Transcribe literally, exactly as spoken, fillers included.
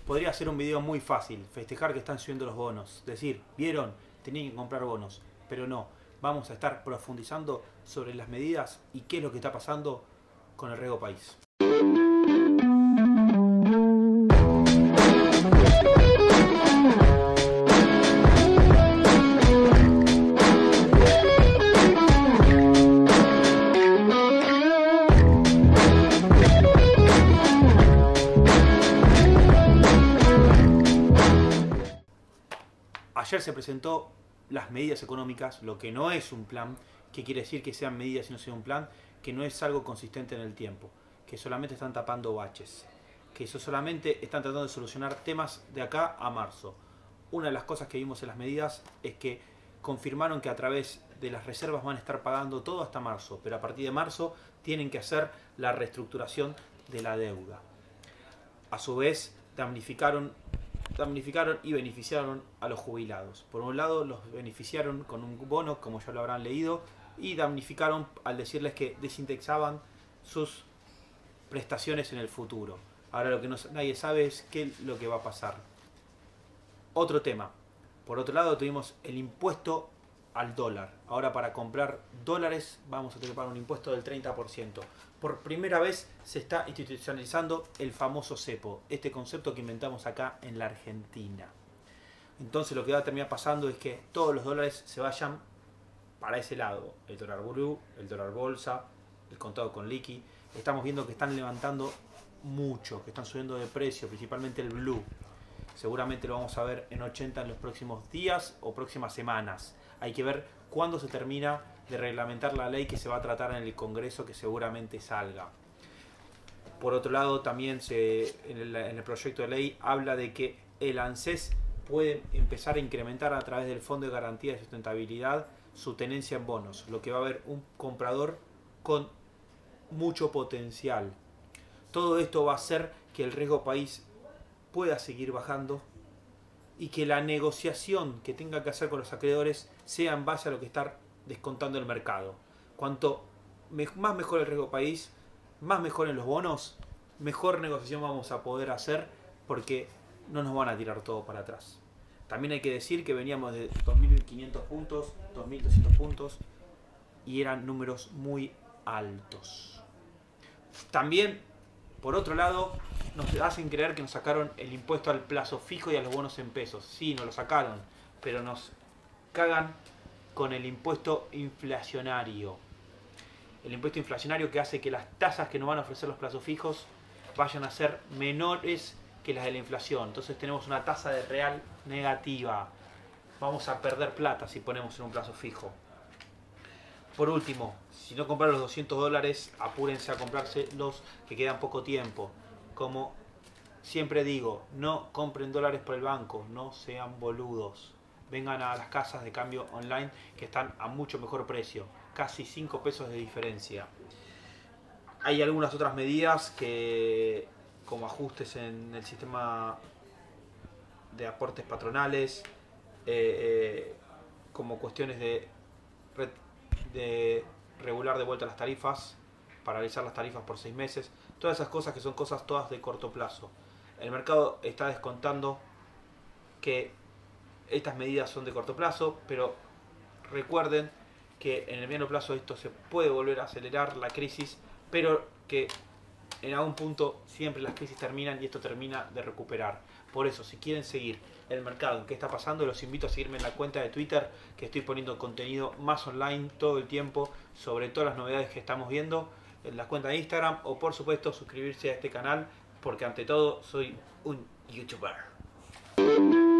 Podría ser un video muy fácil, festejar que están subiendo los bonos, decir, vieron, tenían que comprar bonos, pero no, vamos a estar profundizando sobre las medidas y qué es lo que está pasando con el riesgo país. Ayer se presentó las medidas económicas, lo que no es un plan, que quiere decir que sean medidas y no sea un plan, que no es algo consistente en el tiempo, que solamente están tapando baches, que eso solamente están tratando de solucionar temas de acá a marzo. Una de las cosas que vimos en las medidas es que confirmaron que a través de las reservas van a estar pagando todo hasta marzo, pero a partir de marzo tienen que hacer la reestructuración de la deuda. A su vez, damnificaron damnificaron y beneficiaron a los jubilados. Por un lado, los beneficiaron con un bono, como ya lo habrán leído, y damnificaron al decirles que desindexaban sus prestaciones en el futuro. Ahora lo que no, nadie sabe es qué es lo que va a pasar. Otro tema. Por otro lado, tuvimos el impuesto al dólar. Ahora, para comprar dólares vamos a tener que pagar un impuesto del treinta por ciento. Por primera vez se está institucionalizando el famoso cepo, este concepto que inventamos acá en la Argentina. Entonces lo que va a terminar pasando es que todos los dólares se vayan para ese lado. El dólar blue, el dólar bolsa, el contado con liqui. Estamos viendo que están levantando mucho, que están subiendo de precio, principalmente el blue. Seguramente lo vamos a ver en ochenta en los próximos días o próximas semanas. Hay que ver cuándo se termina de reglamentar la ley que se va a tratar en el Congreso, que seguramente salga. Por otro lado, también se, en, el, en el proyecto de ley habla de que el ANSES puede empezar a incrementar a través del Fondo de Garantía de Sustentabilidad su tenencia en bonos, lo que va a haber un comprador con mucho potencial. Todo esto va a hacer que el riesgo país pueda seguir bajando y que la negociación que tenga que hacer con los acreedores sea en base a lo que está descontando el mercado. Cuanto más mejor el riesgo país, más mejor en los bonos, mejor negociación vamos a poder hacer, porque no nos van a tirar todo para atrás. También hay que decir que veníamos de dos mil quinientos puntos, dos mil doscientos puntos, y eran números muy altos. También, por otro lado, nos hacen creer que nos sacaron el impuesto al plazo fijo y a los bonos en pesos. Sí, nos lo sacaron, pero nos cagan con el impuesto inflacionario. El impuesto inflacionario que hace que las tasas que nos van a ofrecer los plazos fijos vayan a ser menores que las de la inflación. Entonces tenemos una tasa de real negativa. Vamos a perder plata si ponemos en un plazo fijo. Por último, si no compraron los doscientos dólares, apúrense a comprarse los que quedan poco tiempo. Como siempre digo, no compren dólares por el banco, no sean boludos. Vengan a las casas de cambio online que están a mucho mejor precio, casi cinco pesos de diferencia. Hay algunas otras medidas que, como ajustes en el sistema de aportes patronales, eh, eh, como cuestiones de, de regular de vuelta las tarifas, paralizar las tarifas por seis meses, todas esas cosas que son cosas todas de corto plazo. El mercado está descontando que estas medidas son de corto plazo, pero recuerden que en el mediano plazo esto se puede volver a acelerar la crisis, pero que en algún punto siempre las crisis terminan y esto termina de recuperar. Por eso, si quieren seguir el mercado en qué está pasando, los invito a seguirme en la cuenta de Twitter, que estoy poniendo contenido más online todo el tiempo sobre todas las novedades que estamos viendo, en la cuenta de Instagram, o por supuesto suscribirse a este canal, porque ante todo soy un youtuber.